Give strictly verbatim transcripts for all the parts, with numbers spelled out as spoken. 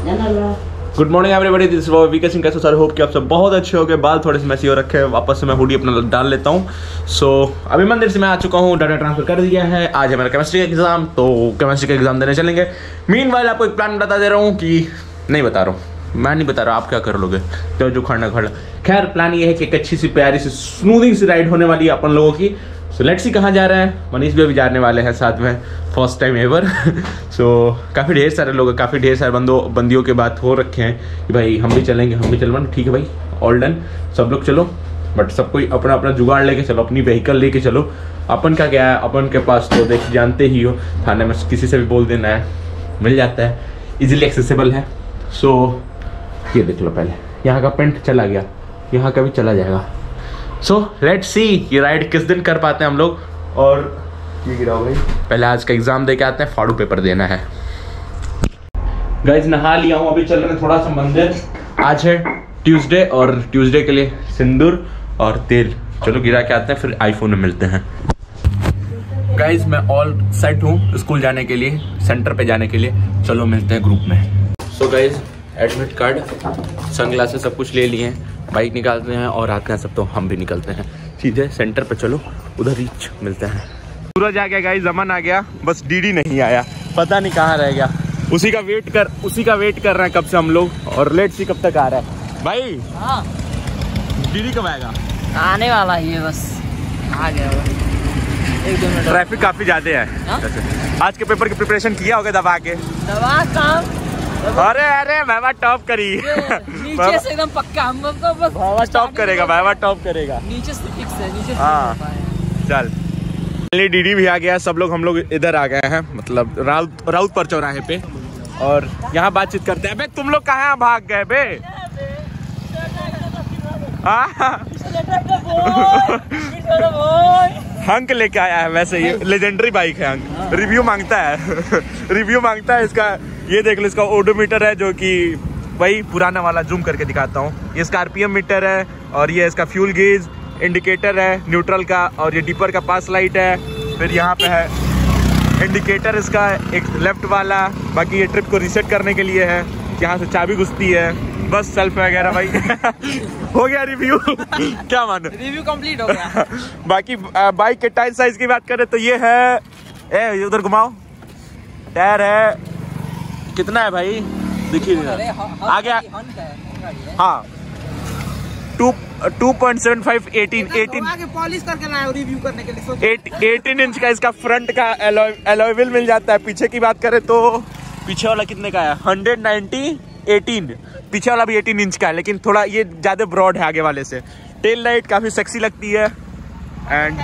Good morning everybody, this is VK Singh. कैसे सारे hope कि आप सब बहुत अच्छे हो गए। बाल थोड़े से मैसी हो रखे हैं, वापस से मैं हुडी अपना डाल लेता हूँ। सो so, अभी मंदिर से मैं आ चुका हूँ, डाटा ट्रांसफर कर दिया है। आज है मेरा केमिस्ट्री का एग्जाम, तो केमिस्ट्री का एग्जाम देने चलेंगे। मीनवाइल आपको एक प्लान बता दे रहा हूँ कि नहीं बता रहा हूँ, मैं नहीं बता रहा, आप क्या कर लोगे तो जो खड़ना खड़ा। खैर प्लान ये है कि एक अच्छी सी प्यारी सी स्मूथिंग सी राइड होने वाली है अपन लोगों की। सो लेट्स सी कहाँ जा रहे हैं। मनीष भी अभी जाने वाले हैं साथ में, फर्स्ट टाइम एवर। सो काफ़ी ढेर सारे लोग, काफ़ी ढेर सारे बंदों बंदियों के बात हो रखे हैं कि भाई हम भी चलेंगे हम भी चलेंगे। ठीक है भाई, ऑल डन, सब लोग चलो, बट सब कोई अपना अपना जुगाड़ लेके चलो, अपनी व्हीकल लेके चलो। अपन का क्या है, अपन के पास तो देख जानते ही हो, थाने में किसी से भी बोल देना है, मिल जाता है, इजीली एक्सेसिबल है। सो ये देख लो, पहले यहाँ का पेंट चला गया, यहाँ का भी चला जाएगा। सो लेट्स सी ये राइड किस दिन कर पाते हैं हम लोग। और ये गिरा भाई, पहले आज का एग्जाम दे के आते हैं, फाड़ू पेपर देना है। गाइज नहा लिया हूँ, अभी चल रहे हैं थोड़ा सा मंदिर। आज है ट्यूसडे और ट्यूसडे के लिए सिंदूर और तेल, चलो गिरा के आते हैं, फिर आईफोन में मिलते हैं। गाइज मैं ऑल सेट हूँ स्कूल जाने के लिए, सेंटर पे जाने के लिए, चलो मिलते हैं ग्रुप में। So guys admit card, sunglasses सब कुछ ले लिए हैं, बाइक निकालते हैं और आते हैं सब, तो हम भी निकलते हैं सीधे सेंटर पे। चलो उधर रीच मिलते हैं। सूरज आ गया गाइस, जमन आ गया, बस डीडी नहीं आया, पता नहीं कहाँ रह गया। उसी का वेट कर उसी का वेट कर रहे हैं कब से हम लोग, और लेट सी कब तक आ रहा है भाई। हाँ डीडी कब आएगा? आने वाला ही है, बस आ गया एक दो मिनट। ट्रैफिक काफी ज्यादा है। आज के पेपर की प्रिपरेशन किया होगा दबा के? दबा काम। अरे अरे भाई टॉप करी, नीचे से एकदम पक्का, हम तो बस भाई टॉप करेगा, भाई टॉप करेगा, नीचे से फिक्स है, नीचे से। हाँ चल, डीडी भी आ गया, सब लोग हम लोग इधर आ गए हैं, मतलब राउत राउत पर चौराहे पे, और यहाँ बातचीत करते हैं। बे तुम लोग कहाँ भाग गए बे? हंक लेके आया है, वैसे ये लेजेंडरी बाइक है। हंक रिव्यू मांगता है रिव्यू मांगता है इसका। ये देख लो, इसका ओडोमीटर है, जो कि वही पुराना वाला, जूम करके दिखाता हूँ। ये इसका आरपीएम मीटर है, और ये इसका फ्यूल गेज, इंडिकेटर है न्यूट्रल का, और ये डिपर का पास लाइट है। फिर यहाँ पे है इंडिकेटर इसका एक लेफ्ट वाला, बाकी ये ट्रिप को रीसेट करने के लिए है, यहाँ से चाबी घुसती है, बस सेल्फ वगैरह भाई। हो गया रिव्यू। क्या मानो, रिव्यू कंप्लीट हो गया। बाकी बाइक के टायर साइज की बात करें तो ये है, ए उधर घुमाओ, टायर है कितना है भाई, देखिए आ गया। हाँ two two point seven five eighteen eighteen polish करके लाया रिव्यू करने के लिए। एटीन इंच का इसका फ्रंट का एलॉय व्हील मिल जाता है। पीछे की बात करें तो पीछे वाला कितने का है, हंड्रेड नाइनटी एटीन, पीछे वाला भी एटीन इंच का है, लेकिन थोड़ा ये ज्यादा ब्रॉड है आगे वाले से। टेल लाइट काफी सेक्सी लगती है, एंड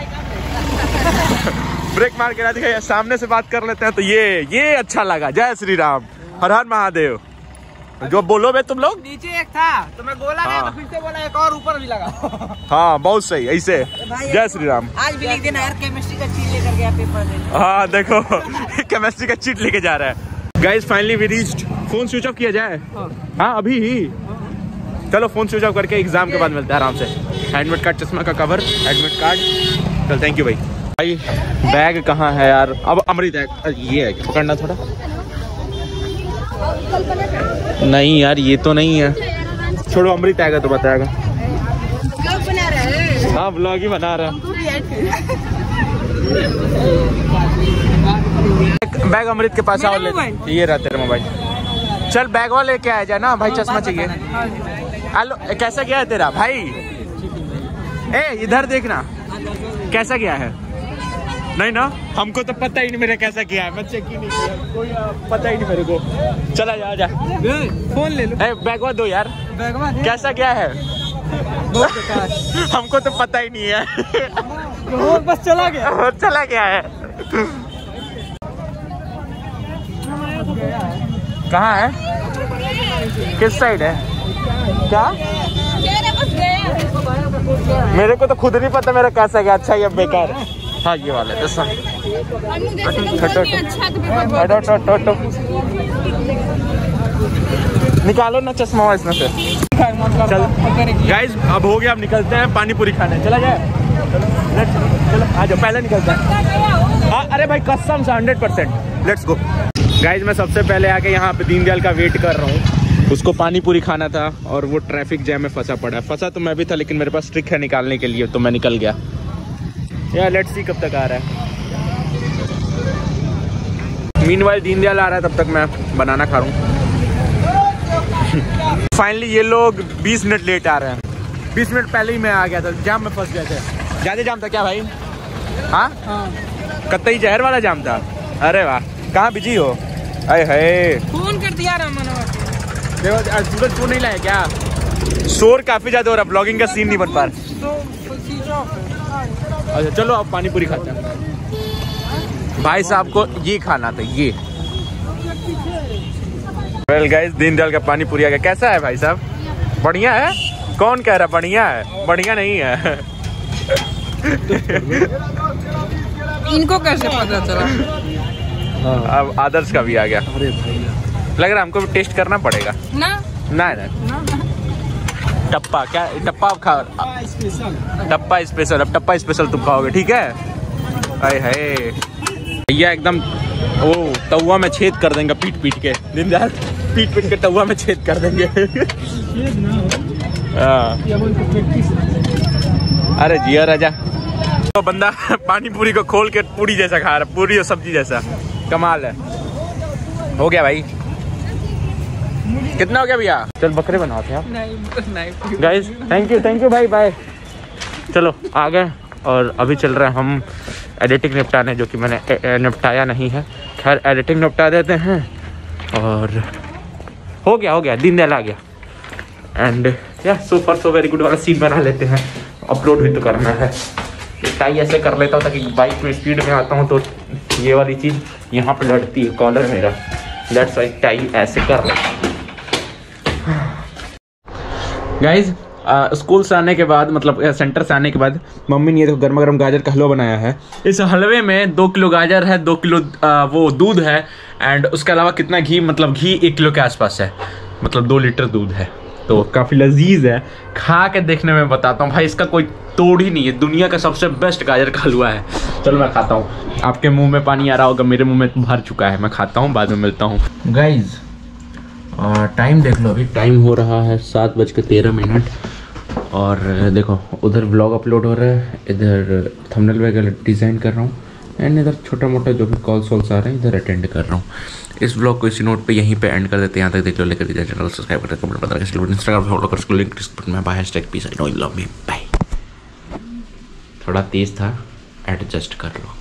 ब्रेक मार के ना दिखाइए, सामने से बात कर लेते हैं। तो ये ये अच्छा लगा, जय श्री राम, हर हर महादेव। जो बोलो बे तुम लोग, नीचे एक था तो मैं बोला नहीं, तो फिर से बोला एक और ऊपर भी लगा। हाँ बहुत सही, ऐसे जय श्री राम। आज भी लिख देना यार, केमिस्ट्री का चीट लेकर गया पेपर देने। हाँ देखो केमिस्ट्री का चीट लेके जा रहा है। Guys finally we reached. Phone switch off किया जाए? हाँ अभी ही, चलो फोन स्विच ऑफ करके एग्जाम के बाद मिलते हैं आराम से। एडमिट कार्ड, चश्मा का कवर, एडमिट कार्ड, चल थैंक यू भाई। भाई बैग कहाँ है यार? अब अमृत है, ये है, पकड़ना थोड़ा। नहीं यार ये तो नहीं है, छोड़ो, अमृत आएगा तो बताएगा। हाँ ब्लॉग ही बना रहा। बैग अमृत के पास आओ, ले ये रहा तेरा मोबाइल। चल बैग वाले लेके आया जाए ना भाई, चश्मा चाहिए। हेलो कैसा गया है तेरा भाई? ए इधर देखना कैसा गया है। नहीं ना, हमको तो पता ही नहीं मेरा कैसा किया है, मैं चेक ही नहीं किया, कोई पता ही नहीं मेरे को। चला जा जा, फोन ले लो। ए बैगवा दो यार, बैगवा कैसा क्या है? हमको तो पता ही नहीं है। तो बस चला गया चला गया है। कहाँ है, किस साइड है क्या? मेरे को तो खुद नहीं पता मेरा कैसा गया, अच्छा या बेकार। हाँ ये वाला निकालो ना चश्मा इसमें से। चल गाइस अब हो गया, अब निकलते हैं पानी पूरी खाने। चला जाए, चलो आ जाओ, पहले निकलते हैं। हाँ अरे भाई कसम से hundred percent, let's go. Guys मैं सबसे पहले आके यहाँ पे दीनदयाल का वेट कर रहा हूँ। उसको पानी पूरी खाना था और वो ट्रैफिक जैम में फंसा पड़ा है। फंसा तो मैं भी था लेकिन मेरे पास ट्रिक है निकालने के लिए, तो मैं निकल गया। यार लेट्स सी कब तक आ रहा है। मीनवाइल दीनदयाल आ रहा है, तब तक मैं बनाना खा रहा हूँ। फाइनली ये लोग बीस मिनट लेट आ रहे हैं। बीस मिनट पहले ही मैं आ गया था, जाम में फंस गए थे। ज़्यादा जाम था क्या भाई? हाँ हाँ कत्तई जहर वाला जाम था। अरे वाह, कहाँ बिजी हो? अरे है फोन कर दिया सूरज फोन नहीं लाया क्या? शोर काफी ज्यादा हो रहा, ब्लॉगिंग का सीन नहीं बन पा रहा। अच्छा चलो अब पानी पूरी खाते हैं। भाई साहब को ये खाना था, ये। वेल गाइस, दीनदयाल का पानी पूरी आ गया। कैसा है भाई साहब? बढ़िया है? कौन कह रहा बढ़िया है? बढ़िया नहीं है। इनको कैसे पता चला? अब आदर्श का भी आ गया। लग रहा है हमको भी टेस्ट करना पड़ेगा ना। ना ना टप्पा क्या? टप्पा खा, टप्पा स्पेशल। अब टप्पा स्पेशल तुम खाओगे, ठीक है? अरे है भैया एकदम वो तवा में छेद कर देंगे पीट पीट के। दीनदयाल पीट पीट के तवा में छेद कर देंगे। अरे जिया राजा। तो बंदा पानी पूरी को खोल के पूरी जैसा खा रहा, पूरी और सब्जी जैसा। कमाल है। हो गया भाई? कितना हो गया भैया? चल बकरे बनाते हैं आप। Guys thank you thank you भाई, बाय। चलो आ गए और अभी चल रहे हैं हम एडिटिंग निपटाने, जो कि मैंने निपटाया नहीं है। खैर एडिटिंग निपटा देते हैं और हो गया हो गया दीनदयाल आ गया। एंड या so for so very good वाला सीन बना लेते हैं। अपलोड भी तो करना है। टाई ऐसे कर लेता हूँ ताकि बाइक में स्पीड में आता हूँ तो ये वाली चीज़ यहाँ पे लड़ती है, कॉलर मेरा। दैट्स व्हाई टाई ऐसे कर लेता हूँ। गाइज स्कूल से आने के बाद, मतलब सेंटर से आने के बाद, मम्मी ने ये देखो गर्मा गर्म गाजर का हलवा बनाया है। इस हलवे में दो किलो गाजर है, दो किलो आ, वो दूध है, एंड उसके अलावा कितना घी, मतलब घी एक किलो के आसपास है, मतलब दो लीटर दूध है। तो काफ़ी लजीज है। खा के देखने में बताता हूँ भाई, इसका कोई तोड़ ही नहीं है। दुनिया का सबसे बेस्ट गाजर का हलवा है। चलो मैं खाता हूँ। आपके मुंह में पानी आ रहा होगा, मेरे मुंह में भर चुका है। मैं खाता हूँ, बाद में मिलता हूँ। गाइज टाइम देख लो, अभी टाइम हो रहा है सात बज के तेरह मिनट और देखो उधर व्लॉग अपलोड हो रहा है, इधर थंबनेल वगैरह डिज़ाइन कर रहा हूँ, एंड इधर छोटा मोटा जो भी कॉल्स वॉल्स आ रहे हैं इधर अटेंड कर रहा हूँ। इस ब्लॉग को इसी नोट पे यहीं पे एंड कर देते हैं। यहाँ तक देख लो, लेकर दीजिए चैनल सब्सक्राइब करके कमेंट बता के इंस्टाग्राम फॉलो कर, उसको लिंक डिस्क्रिप्शन में। Bye hashtag peace I know you love me bye. थोड़ा तेज था, एडजस्ट कर लो।